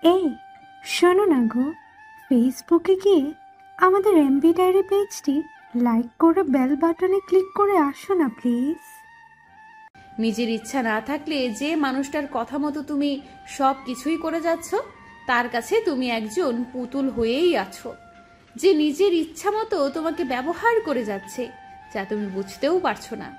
এই শোনো না গো, ফেসবুকে গিয়ে আমাদের এমবি ডায়েরি পেজটি লাইক করে বেল বাটনে ক্লিক করে আসো না প্লিজ। নিজের ইচ্ছা না থাকলে যে মানুষটার কথা মতো তুমি সব কিছুই করে যাচ্ছ, তার কাছে তুমি একজন পুতুল হয়েই আছো, যে নিজের ইচ্ছা মতো তোমাকে ব্যবহার করে যাচ্ছে, যা তুমি বুঝতেও পারছো না।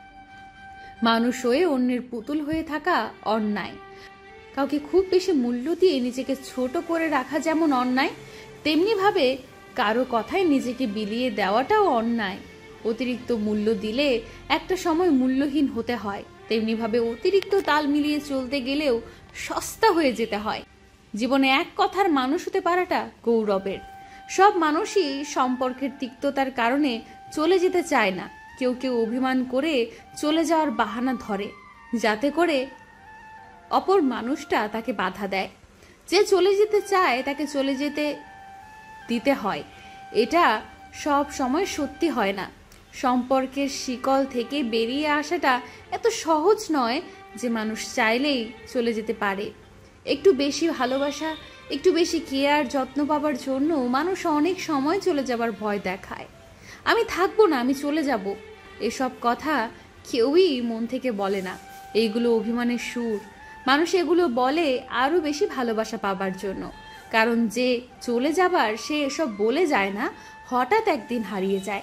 মানুষ হয়ে অন্যের পুতুল হয়ে থাকা অন্যায়। কাউকে খুব বেশি মূল্য দিয়ে নিজেকে ছোট করে রাখা যেমন অন্যায়, তেমনি ভাবে কারো কথায় নিজেকে বিলিয়ে দেওয়াটাও অন্যায়। অতিরিক্ত মূল্য দিলে একটা সময় মূল্যহীন হতে হয়, তেমনি ভাবে অতিরিক্ত তাল মিলিয়ে চলতে গেলেও সস্তা হয়ে যেতে হয়। জীবনে এক কথার মানুষ হতে পারাটা গৌরবের। সব মানুষই সম্পর্কের তিক্ততার কারণে চলে যেতে চায় না। কেউ কেউ অভিমান করে চলে যাওয়ার বাহানা ধরে, যাতে করে অপর মানুষটা তাকে বাধা দেয়। যে চলে যেতে চায় তাকে চলে যেতে দিতে হয়, এটা সব সময় সত্যি হয় না। সম্পর্কের শিকল থেকে বেরিয়ে আসাটা এত সহজ নয় যে মানুষ চাইলেই চলে যেতে পারে। একটু বেশি ভালোবাসা, একটু বেশি কেয়ার যত্ন পাবার জন্য মানুষ অনেক সময় চলে যাবার ভয় দেখায়। আমি থাকবো না, আমি চলে যাব, এসব কথা কেউই মন থেকে বলে না। এইগুলো অভিমানের সুর। মানুষ এগুলো বলে আরো বেশি ভালোবাসা পাবার জন্য। কারণ যে চলে যাবার সে এসব বলে যায় না, হঠাৎ একদিন হারিয়ে যায়।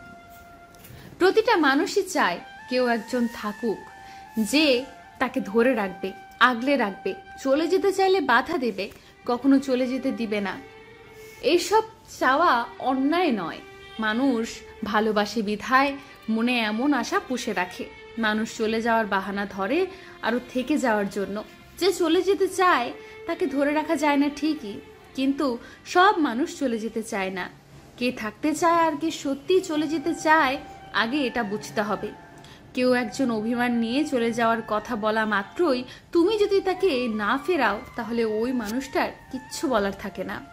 প্রতিটা মানুষই চায় কেউ একজন থাকুক, যে তাকে ধরে রাখবে, আগলে রাখবে, চলে যেতে চাইলে বাধা দেবে, কখনো চলে যেতে দিবে না। এইসব চাওয়া অন্যায় নয়। মানুষ ভালোবাসে বিধায় মনে এমন আশা পুষে রাখে। মানুষ চলে যাওয়ার বাহানা ধরে আরো থেকে যাওয়ার জন্য। যে চলে যেতে চায় তাকে ধরে রাখা যায় না ঠিকই, কিন্তু সব মানুষ চলে যেতে চায় না। কে থাকতে চায় আর কে সত্যি চলে যেতে চায়, আগে এটা বুঝতে হবে। কেউ একজন অভিমান নিয়ে চলে যাওয়ার কথা বলা মাত্রই তুমি যদি তাকে না ফেরাও, তাহলে ওই মানুষটার কিচ্ছু বলার থাকে না।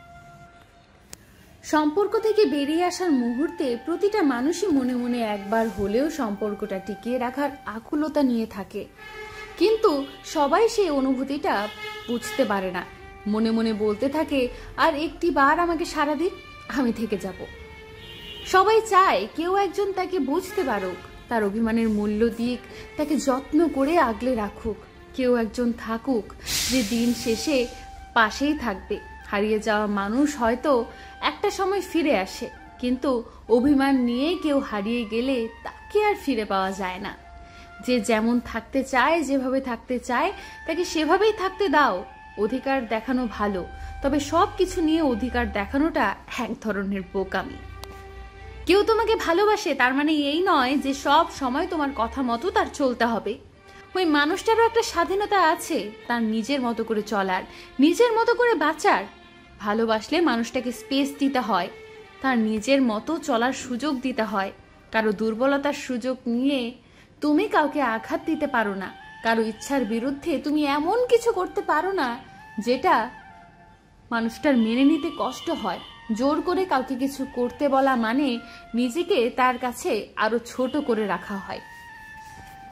সম্পর্ক থেকে বেরিয়ে আসার মুহূর্তে প্রতিটা মানুষই মনে মনে একবার হলেও সম্পর্কটা টিকিয়ে রাখার আকুলতা নিয়ে থাকে, কিন্তু সবাই সেই অনুভূতিটা বুঝতে পারে না। মনে মনে বলতে থাকে, আর একটি বার আমাকে সারা দিন, আমি থেকে যাব। সবাই চায় কেউ একজন তাকে বুঝতে পারুক, তার অভিমানের মূল্য দিক, তাকে যত্ন করে আগলে রাখুক। কেউ একজন থাকুক যে দিন শেষে পাশেই থাকবে। হারিয়ে যাওয়া মানুষ হয়তো একটা সময় ফিরে আসে, কিন্তু অভিমান নিয়ে কেউ হারিয়ে গেলে তাকে আর ফিরে পাওয়া যায় না। যে যেমন থাকতে চায়, যেভাবে থাকতে চায়, তাকে সেভাবেই থাকতে দাও। অধিকার দেখানো ভালো, তবে সব কিছু নিয়ে অধিকার দেখানোটা এক ধরনের বোকামি। কেউ তোমাকে ভালোবাসে তার মানে এই নয় যে সব সময় তোমার কথা মতো তার চলতে হবে। ওই মানুষটারও একটা স্বাধীনতা আছে, তার নিজের মতো করে চলার, নিজের মতো করে বাঁচার। ভালোবাসলে মানুষটাকে স্পেস দিতে হয়, তার নিজের মতো চলার সুযোগ দিতে হয়। কারো দুর্বলতার সুযোগ নিয়ে তুমি কাউকে আঘাত দিতে পারো না। কারো ইচ্ছার বিরুদ্ধে তুমি এমন কিছু করতে পারো না যেটা মানুষটার মেনে নিতে কষ্ট হয়। জোর করে কাউকে কিছু করতে বলা মানে নিজেকে তার কাছে আরো ছোট করে রাখা হয়।